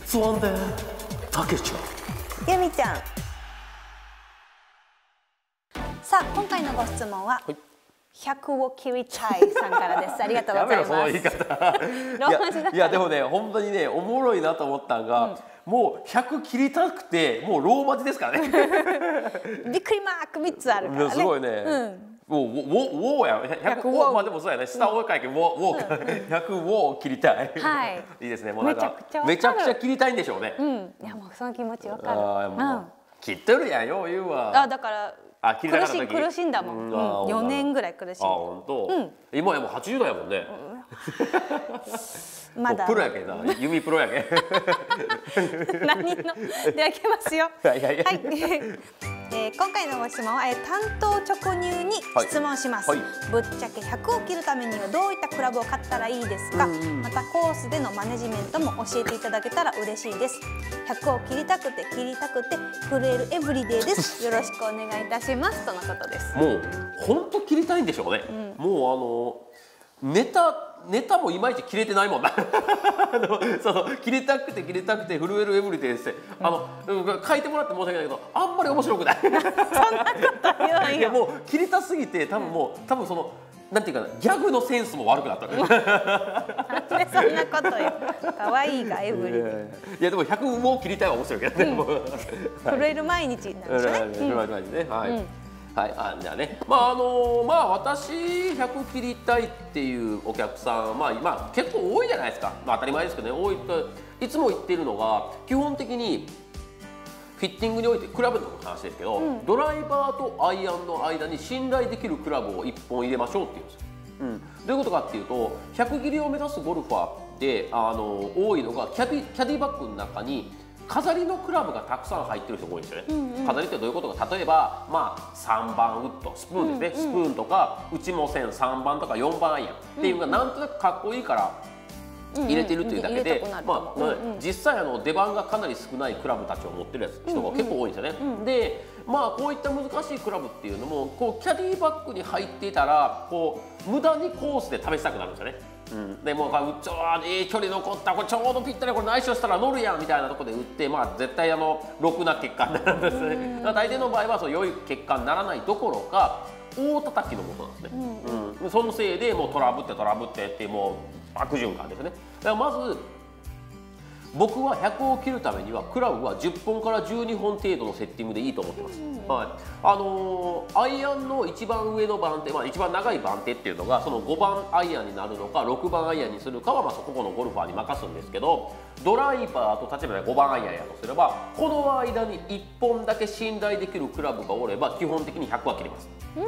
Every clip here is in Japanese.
質問でたけちゃん。 ゆみちゃん。さあ今回のご質問は、100を切りたいさんからです。ありがとうございます。 やめろその言い方。いやでもね本当にねおもろいなと思ったのが、もう100切りたくてもうローマ字ですからね。 びっくりマーク3つあるからね。 すごいね。もうウォーや100ウォー、まあでもそうやね、下を書いてウォー100ウォーを切りたい。はい。いいですね。もうなんかめちゃくちゃ切りたいんでしょうね。 いやもうその気持ちわかる。 切ってるやんよう言うわ。 だから苦しんだもん。4年ぐらい苦しんだ。 本当。今やもう80代やもんね。 まだプロやけんな、弓プロやけん。 何ので開けますよ。はい。今回のご質問は単刀直入に質問します。ぶっちゃけ100を切るためにはどういったクラブを買ったらいいですか。またコースでのマネジメントも教えていただけたら嬉しいです。100を切りたくて震えるエブリデイです。よろしくお願いいたしますとのことです。 もう本当切りたいんでしょうね。もうネタもいまいち切れてないもんな。その切りたくて震えるエブリデイですって書いてもらって申し訳ないけどあんまり面白くない。そんなこと言わんよ。 いやもう切りたすぎて多分そのなんていうかな、ギャグのセンスも悪くなった。なんでそんなことよ。可愛いがエブリデイ。 いやでも100も切りたいは面白いけどね。 震える毎日になるでしょね。 震える毎日ね。はい。はい、じゃあね、私100切りたいっていうお客さん、今結構多いじゃないですか。当たり前ですけどね、多いといつも言ってるのが基本的にフィッティングにおいてクラブの話ですけど、ドライバーとアイアンの間に信頼できるクラブを1本入れましょうっていうんですよ。どういうことかっていうと、100切りを目指すゴルファーで多いのがキャディバッグの中に飾りのクラブがたくさん入ってる人が多いんですよね。飾りってどういうことか、例えば3番ウッド、スプーンですね、スプーンとか内も線3番とか4番アイアンっていうのがなんとなくかっこいいから入れてるというだけで、実際出番がかなり少ないクラブたちを持ってる人が結構多いんですよね。でこういった難しいクラブっていうのもキャディバッグに入っていたら無駄にコースで試したくなるんですよね。でもいい距離残った、これちょうどぴったりこれナイスしたら乗るやんみたいなところで打って絶対ろくな結果になるんですね。大抵の場合は良い結果にならないどころか大叩きのもとなんですね。そのせいでもうトラブってってもう悪循環ですね。だからまず僕は100を切るためにはクラブは10本から12本程度のセッティングでいいと思ってます。アイアンの一番上の番手、一番長い番手っていうのがその5番アイアンになるのか6番アイアンにするかはそこのゴルファーに任すんですけど、ドライバーと例えば5番アイアンやとすればこの間に1本だけ信頼できるクラブがおれば基本的に100は切ります。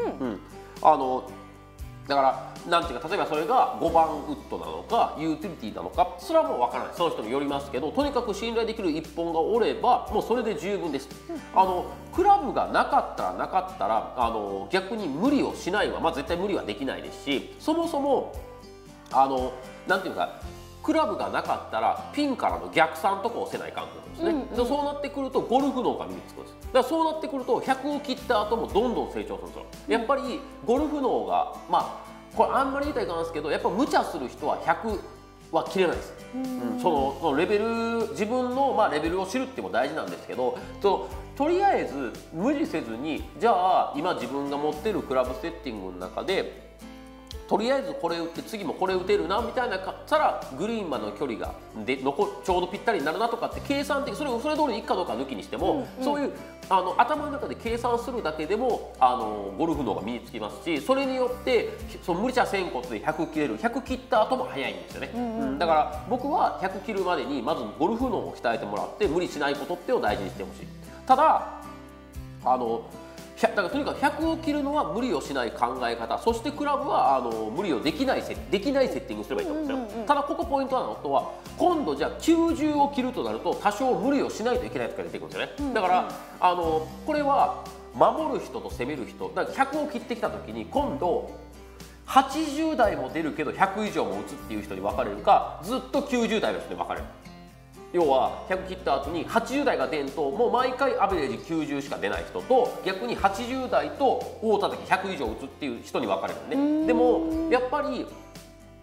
だからなんていうか、例えばそれが5番ウッドなのかユーティリティなのかそれはもう分からない、その人によりますけど、とにかく信頼できる1本がおればもうそれで十分です。クラブがなかったら逆に無理をしないは絶対無理はできないですし、そもそもなんていうかクラブがなかったらピンからの逆算とかをせないかんと思うんですね。そうなってくるとゴルフ脳が身につくんです。だからそうなってくると100を切った後もどんどん成長するんですよ。やっぱりゴルフ脳がこれあんまり言いたいかなんですけど、やっぱ無茶する人は100は切れないです。そのレベル、自分のレベルを知るっていうのも大事なんですけど、とりあえず無理せずに、じゃあ今自分が持ってるクラブセッティングの中でとりあえずこれ打って次もこれ打てるなみたいなたらグリーンまでの距離がちょうどぴったりになるなとかって計算的、それ通りにいくかどうか抜きにしても、そういう頭の中で計算するだけでもゴルフ脳が身につきますし、それによって無理茶せんこつで100切れる、100切った後も早いんですよね。だから僕は100切るまでにまずゴルフ脳を鍛えてもらって無理しないことってを大事にしてほしい。ただだからとにかく100を切るのは無理をしない考え方、そしてクラブは無理をできないセッティングすればいいと思うんですよ。ただここポイントなのは、今度じゃあ90を切るとなると多少無理をしないといけないとか出てくるんですよね。だからこれは守る人と攻める人だから100を切ってきた時に今度80代も出るけど100以上も打つっていう人に分かれるか、ずっと90代の人に分かれる。要は100切った後に80代が出んともう毎回アベレージ90しか出ない人と、逆に80代と大叩き100以上打つっていう人に分かれるね。でもやっぱり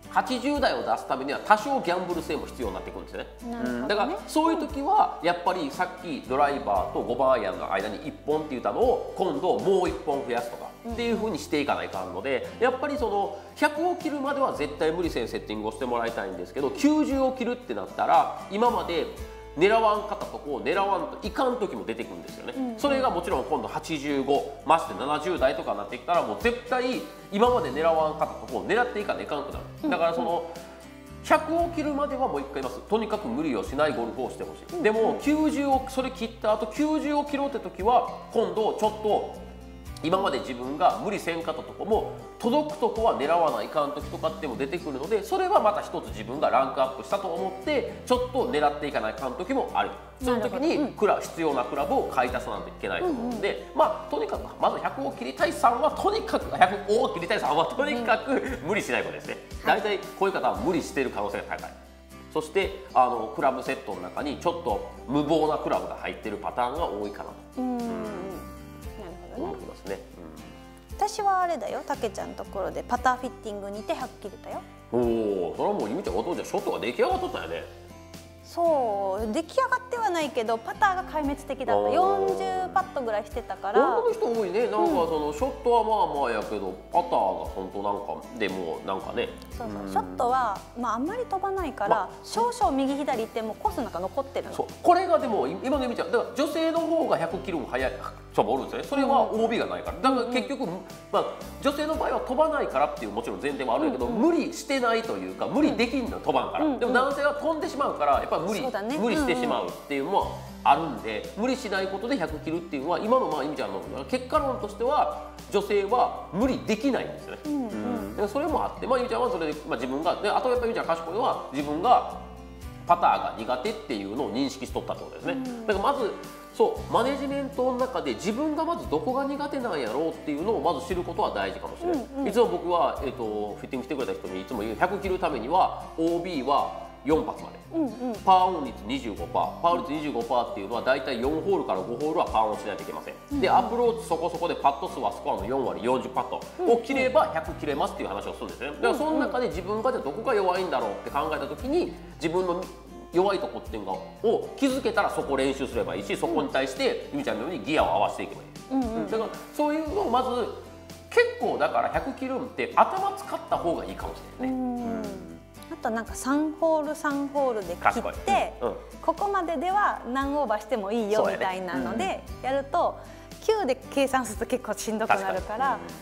80台を出すためには多少ギャンブル性も必要になってくるんですよね。だからそういう時はやっぱりさっきドライバーと5番アイアンの間に1本って言ったのを今度もう1本増やすとかっていう風にしていかないかんので、やっぱりその100を切るまでは絶対無理せんセッティングをしてもらいたいんですけど、90を切るってなったら今まで狙わんかったとこを狙わんといかん時も出てくるんですよね。それがもちろん今度85まして70代とかになってきたらもう絶対今まで狙わんかったとこを狙っていかないかんくなる。だからその100を切るまではもう一回言います。とにかく無理をしないゴルフをしてほしい。でも90をそれ切った後90を切ろうって時は今度ちょっと今まで自分が無理せんかったとこも届くとこは狙わないかん時とかっても出てくるので、それはまた一つ自分がランクアップしたと思ってちょっと狙っていかないかん時もある。その時に必要なクラブを買い足さないといけないと思うんで、まあとにかくまず100を切りたいさんはとにかく100を切りたいさんはとにかく無理しないことですね。大体こういう方は無理している可能性が高い。そしてクラブセットの中にちょっと無謀なクラブが入っているパターンが多いかなと思いますね。 私はあれだよ、たけちゃんのところでパターフィッティングにて100切れたよ。 おお、それはもうゆみちゃんお父ちゃんショットが出来上がっとったよね。 そう出来上がってはないけどパターが壊滅的だった。40パットぐらいしてたから。 女の人多いね。なんかそのショットはまあまあやけどパターが本当なんかでもなんかね。 そうそう、ショットはまああんまり飛ばないから少々右左ってもうコースの中残ってるの。 そう、これがでも今のゆみちゃんだから女性の方が100キロも速い人もおるんですよね。それは OB がないから。だから結局まあ女性の場合は飛ばないからっていうもちろん前提もあるんやけど、無理してないというか無理できんの飛ばんから。でも男性は飛んでしまうからやっぱり無理してしまうっていうのもあるんで、無理しないことで100切るっていうのは今のまあゆみちゃんの結果論としては女性は無理できないんですよね。それもあって、まあゆみちゃんはそれでまあ自分がで、あとやっぱりゆみちゃん賢いのは自分がパターが苦手っていうのを認識しとったってことですね。だからまずそうマネジメントの中で自分がまずどこが苦手なんやろうっていうのをまず知ることは大事かもしれない。いつも僕はフィッティングしてくれた人にいつも言う、100切るためには OB は4発まで、パーオン率 25%、パー率 25% っていうのは大体4ホールから5ホールはパーオンしないといけません。でアプローチそこそこでパット数はスコアの4割40パットを切れば100切れますっていう話をするんですね。だからその中で自分がじゃあどこが弱いんだろうって考えた時に自分の弱いとこっていうのを気づけたらそこを練習すればいいし、そこに対してゆみちゃんのようにギアを合わせていけばいい。だからそういうのをまず結構だから100切るんって頭使った方がいいかもしれないね。 あとなんか3ホール3ホールで切って、ここまででは何オーバーしてもいいよみたいなのでやると9で計算すると結構しんどくなるから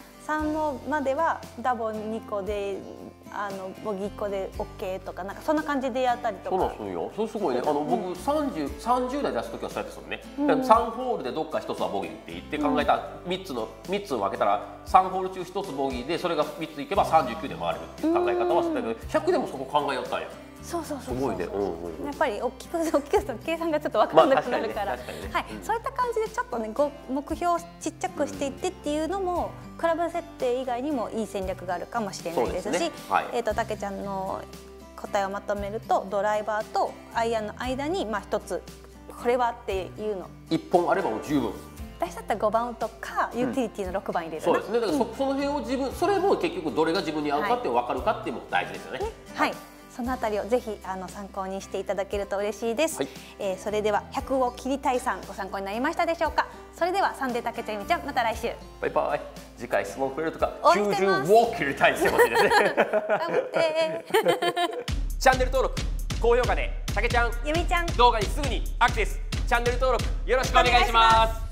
、3まではダボ2個でボギー1個で OK とかなんかそんな感じでやったりとか。 そうなんですよ。それすごいね。僕30代出す時はそうやってするね。3ホールでどっか1つはボギーって言って考えた3つを分けたら3ホール中1つボギーでそれが3ついけば39で回れるっていう考え方はしてたけど、100でもそこ考えよったんや。 そうそうそう。 すごいね。やっぱり大きくすると計算がちょっと分からなくなるから、はい、そういった感じでちょっとね目標をちっちゃくしていってっていうのもクラブ設定以外にもいい戦略があるかもしれないですし、たけちゃんの答えをまとめるとドライバーとアイアンの間にまあ一つこれはっていうの 1本あればもう十分。 私だったら5番ウッドかユーティリティの6番入れる。 そうですね。だからその辺をそれも結局どれが自分に合うかって分かるかっていうのも大事ですよね。 はい。そのあたりをぜひ参考にしていただけると嬉しいです。それでは100を切りたいさんご参考になりましたでしょうか。それではサンデーたけちゃんゆみちゃんまた来週。 バイバイ。次回質問くれるとか90を切りたいしてほしいですね。 頑張って。 チャンネル登録高評価でたけちゃんゆみちゃん動画にすぐにアクセス。チャンネル登録よろしくお願いします。